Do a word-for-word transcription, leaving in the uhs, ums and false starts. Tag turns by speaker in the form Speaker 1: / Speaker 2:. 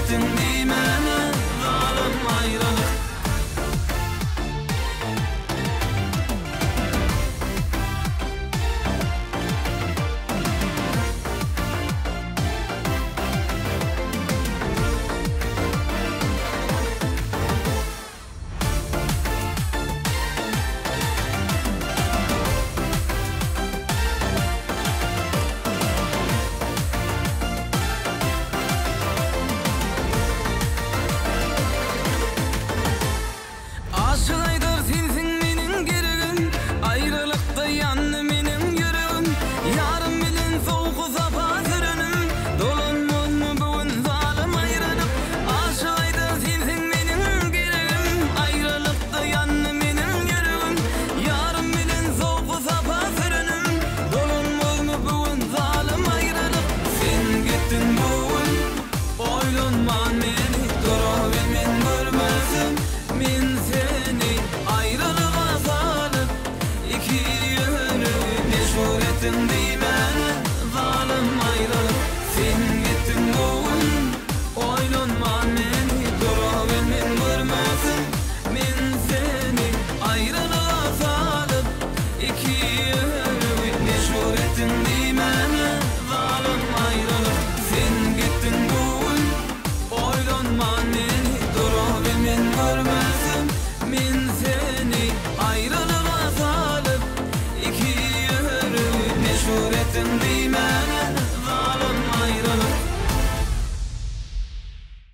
Speaker 1: ettin dimene zalim ayrılık. Aşılaydır sensin menin gerigim, ayrılıkta yandı menin yüreğim. Yarım bilen soğuk safa sürünüm, dolanmaz mı bugün zalim ayrılık. Aşılaydır sensin menin gerigim, ayrılıkta yandı menin yüreğim. Yarım bilen soğuk safa sürünüm, dolanmaz mı bugün zalim ayrılık. Sen gittin bugün, oylanman meni, durabil men görmezim men seni. Ayrılığa salıp iki yönü meşhur ettin dimene zalim ayrılık. Sen gittin bugün, oylanman meni, durabil men görmezim men seni. Ayrılığa salıp iki yönü meşhur ettin dimene zalim ayrılık. Sen gittin bugün, oylanman meni, durabil men görmezim men